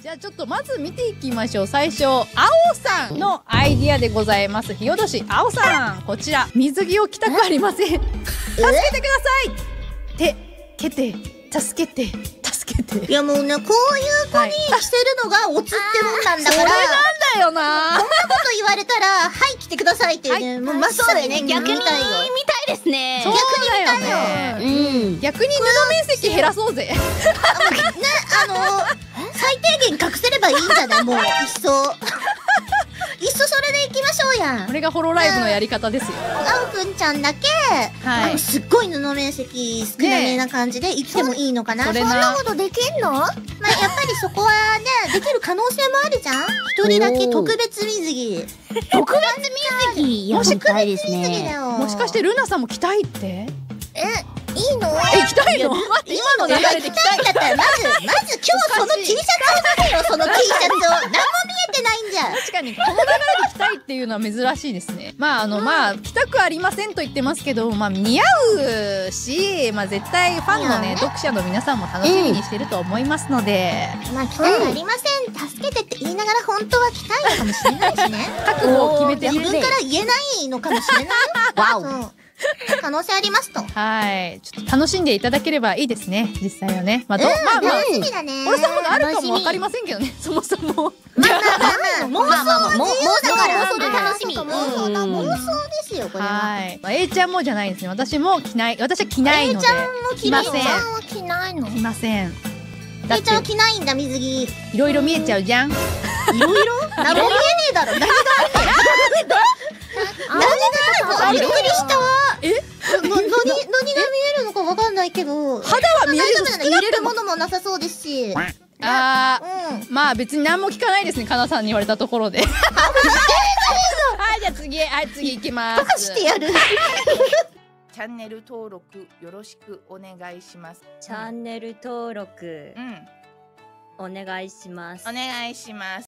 じゃあちょっとまず見ていきましょう。最初、青さんのアイディアでございます。ひよどし青さん、こちら、水着を着たくありません。助けてください。手、蹴って、助けて、助けて。 いやもうね、こういう子に着せるのがオツってもんなんだから。 それなんだよな。 こんなこと言われたら、はい、着てくださいってね、もうまっさにね、逆に見たいですね。 そうだよね。逆に布面積減らそうぜ。 最低限隠せればいいんじゃない？もう、いっそ。いっそそれでいきましょうや。 これがホロライブのやり方ですよ。 あおくんちゃんだけ、すっごい布面積少なめな感じで行ってもいいのかな。そんなことできんの？まあやっぱりそこはね、できる可能性もあるじゃん。一人だけ特別水着。 特別水着やりたいですね。 もしかしてルナさんも着たいって？ いいの？ 着たいの？待って、今の流れで着たいんだったら、まず今日その T シャツを見てよ、その T シャツを。何も見えてないんじゃん。 確かに、この流れで着たいっていうのは珍しいですね。まあ、着たくありませんと言ってますけど、まあ、似合うし、まあ、絶対ファンのね、読者の皆さんも楽しみにしてると思いますので。 まあ、着たくありません、助けてって言いながら本当は着たいのかもしれないしね。 覚悟を決めて自分から言えないのかもしれないよ。わお。可能性ありますと。 はい。ちょっと楽しんでいただければいいですね。実際はね。まあ、 楽しみだね。 俺さんもあるかもわかりませんけどね。そもそも。 まあ、妄想だから。 妄想で楽しみ。 妄想ですよ、これは。 はい。A ちゃんもじゃないですね。私も着ない。私は着ないので。 A ちゃんも着ません。 A ちゃんは着ないの？ 着ません。 A ちゃんは着ないんだ、水着。 いろいろ見えちゃうじゃん。いろいろ？何も見えねえだろ。何がある？びっくりしたわ。何が見えるのかわかんないけど。 肌は見えるの？ やったものもなさそうですし。 まあ別に何も聞かないですね。かなさんに言われたところで。はい、じゃあ次行きます。 バカしてやる。 チャンネル登録よろしくお願いします。 チャンネル登録、お願いします。 お願いします。